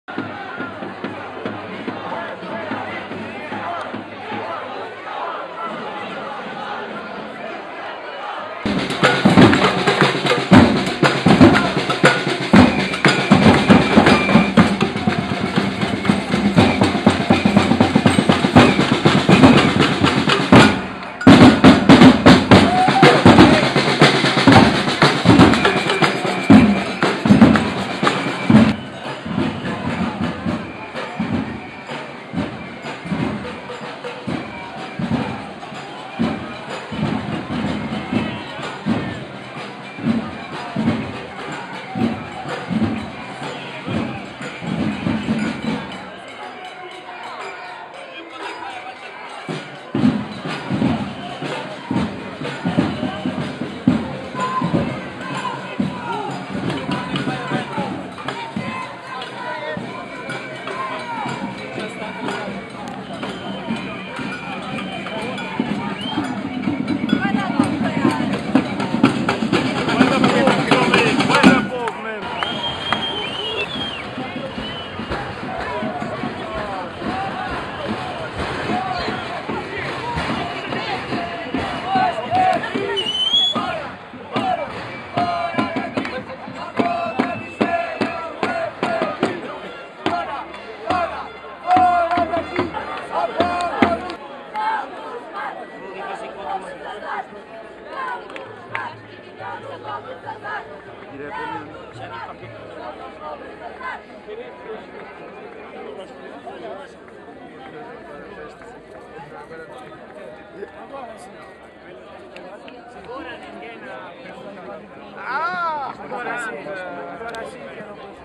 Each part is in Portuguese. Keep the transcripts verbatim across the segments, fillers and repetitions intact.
Agora ninguém na... Ah! Agora sim, agora sim que eu não posso.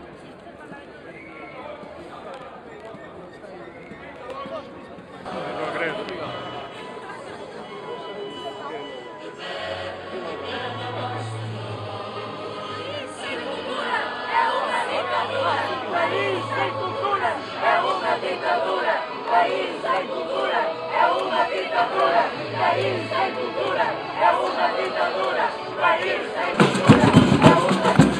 País sem cultura é uma ditadura. País sem cultura é uma ditadura. País sem cultura é uma ditadura. País sem cultura é uma ditadura.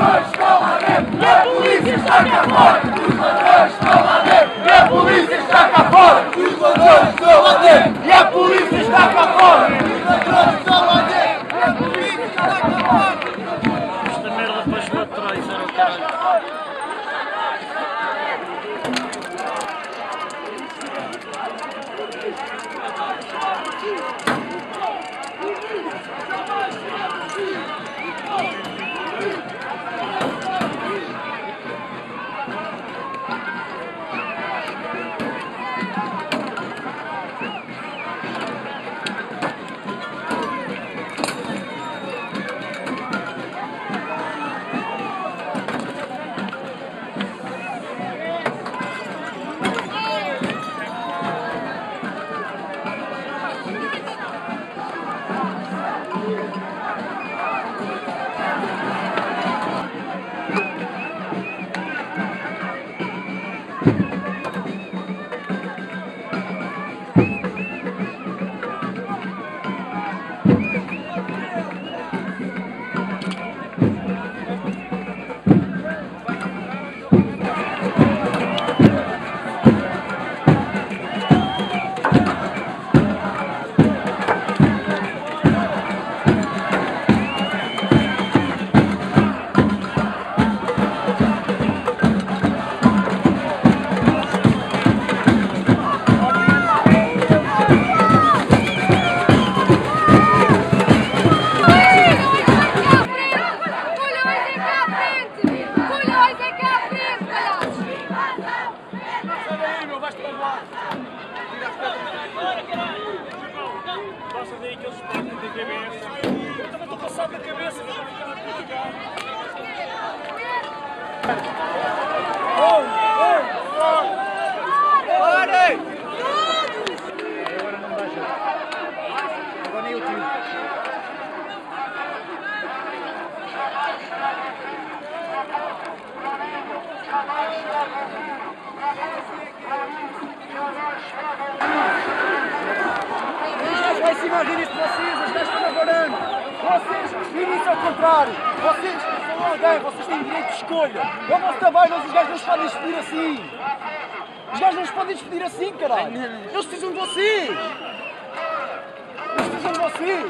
ladrões estão lá dentro e a polícia está cá fora. Os ladrões estão lá dentro e a polícia está cá fora. Os ladrões estão lá dentro e a polícia está cá fora. Os ladrões estão lá dentro e a polícia está cá fora. Esta merda para os laterais era o caralho. Passa daí que eles partem da cabeça. Eu também estou passado da cabeça. Parem! Agora não dá jeito. Agora nem eu tiro. Vai se imaginar isso vocês, os gajos estão agorando. Vocês vivem isso ao contrário. Vocês são alguém, vocês têm direito de escolha. É o vosso trabalho, mas os gajos não se podem despedir assim. Os gajos não se podem despedir assim, caralho. Eles precisam de vocês. Eles precisam de vocês.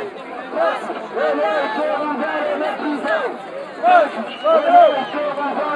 Prisão!